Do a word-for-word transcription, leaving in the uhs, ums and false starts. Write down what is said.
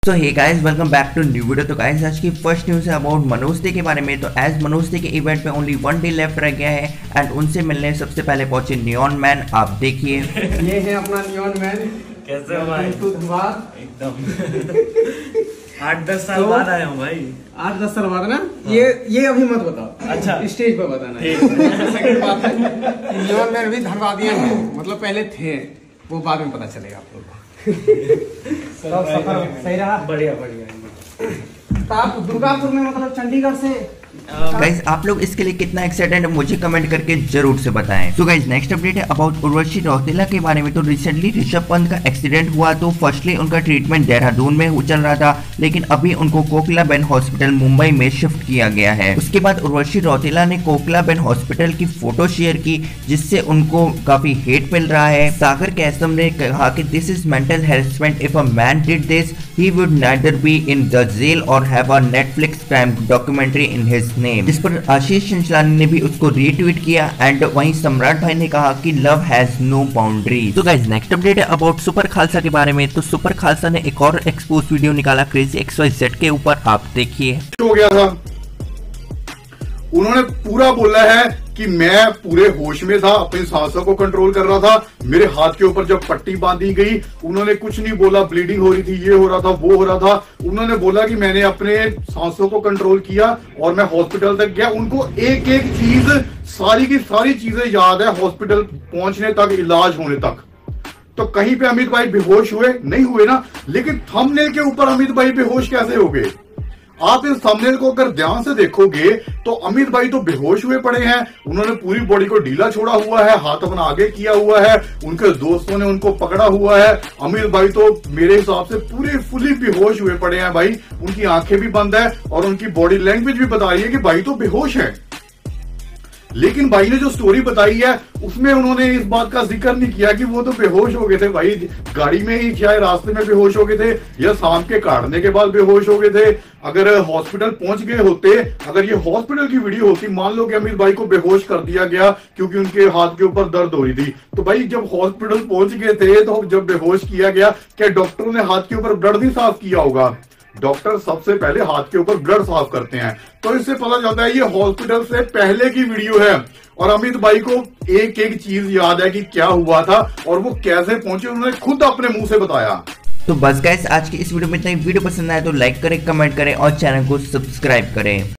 So hey guys, welcome back to new video. तो guys आज की फर्स्ट न्यूज़ है अबाउट मनोज दे के बारे में। तो एज मनोज दे के इवेंट में ओनली वन डे लेफ्ट रह गया है एंड उनसे मिलने सबसे पहले पहुंचे नियॉन मैन। आप देखिए, ये है अपना नियॉन मैन। कैसे हो भाई? एकदम आठ दस साल बाद आया हूँ भाई। आठ दस साल बाद ना? ये ये अभी मत बताओ, अच्छा स्टेज पर बताना। सेकंड बात है, नियॉन मैन भी धनवादियन है, मतलब पहले थे, वो बाद में पता चलेगा आप लोगों को। सफर सही रहा? बढ़िया बढ़िया। तो आप दुर्गापुर में मतलब चंडीगढ़ से गाइस आप लोग इसके लिए कितना एक्साइटेड है मुझे कमेंट करके जरूर से बताएं। सो गाइस नेक्स्ट अपडेट है अबाउट उर्वशी रौतेला के बारे में। तो रिसेंटली ऋषभ पंत का एक्सीडेंट हुआ, तो फर्स्टली उनका ट्रीटमेंट देहरादून में चल रहा था, लेकिन अभी उनको कोकिलाबेन हॉस्पिटल मुंबई में शिफ्ट किया गया है। उसके बाद उर्वशी रौतेला ने कोकिलाबेन हॉस्पिटल की फोटो शेयर की, जिससे उनको काफी हेट मिल रहा है। सागर कैसम ने कहा कि this is mental harassment, if a man did this he would neither be in the jail और have a Netflix time documentary in his name. जिस पर आशीष चंचलानी ने भी उसको रीट्वीट किया एंड वहीं सम्राट भाई ने कहा कि लव हैज नो बाउंड्री। तो गाइस नेक्स्ट अपडेट है अबाउट सुपर खालसा के बारे में। तो सुपर खालसा ने एक और एक्सपोज वीडियो निकाला क्रेजी एक्स वाई जेड के ऊपर। आप देखिए, हो गया था, उन्होंने पूरा बोला है कि मैं पूरे होश में था, अपनी सांसों को कंट्रोल कर रहा था। मेरे हाथ के ऊपर जब पट्टी बांधी गई उन्होंने कुछ नहीं बोला, ब्लीडिंग हो रही थी, ये हो रहा था, वो हो रहा था। उन्होंने बोला कि मैंने अपने सांसों को कंट्रोल किया और मैं हॉस्पिटल तक गया। उनको एक एक चीज, सारी की सारी चीजें याद है, हॉस्पिटल पहुंचने तक, इलाज होने तक। तो कहीं पे अमित भाई बेहोश हुए नहीं हुए ना, लेकिन थंबनेल के ऊपर अमित भाई बेहोश कैसे हो गए? आप इस थंबनेल को अगर ध्यान से देखोगे तो अमित भाई तो बेहोश हुए पड़े हैं। उन्होंने पूरी बॉडी को ढीला छोड़ा हुआ है, हाथ अपना आगे किया हुआ है, उनके दोस्तों ने उनको पकड़ा हुआ है। अमित भाई तो मेरे हिसाब से पूरे फुली बेहोश हुए पड़े हैं भाई। उनकी आंखें भी बंद है और उनकी बॉडी लैंग्वेज भी बता रही है कि भाई तो बेहोश है। लेकिन भाई ने जो स्टोरी बताई है उसमें उन्होंने इस बात का जिक्र नहीं किया कि वो तो बेहोश हो गए थे भाई, गाड़ी में ही चाहे रास्ते में बेहोश हो गए थे या शाम के काटने के बाद बेहोश हो गए थे। अगर हॉस्पिटल पहुंच गए होते, अगर ये हॉस्पिटल की वीडियो होती, मान लो कि अमित भाई को बेहोश कर दिया गया क्योंकि उनके हाथ के ऊपर दर्द हो रही थी, तो भाई जब हॉस्पिटल पहुंच गए थे तो जब बेहोश किया गया, क्या डॉक्टरों ने हाथ के ऊपर ब्लड नहीं साफ किया होगा? डॉक्टर सबसे पहले हाथ के ऊपर ब्लड साफ करते हैं। तो इससे पता चलता है ये हॉस्पिटल से पहले की वीडियो है और अमित भाई को एक एक चीज याद है कि क्या हुआ था और वो कैसे पहुंचे, उन्होंने खुद अपने मुंह से बताया। तो बस गाइस आज की इस वीडियो में इतना ही। वीडियो पसंद आए तो लाइक करें, कमेंट करें और चैनल को सब्सक्राइब करें।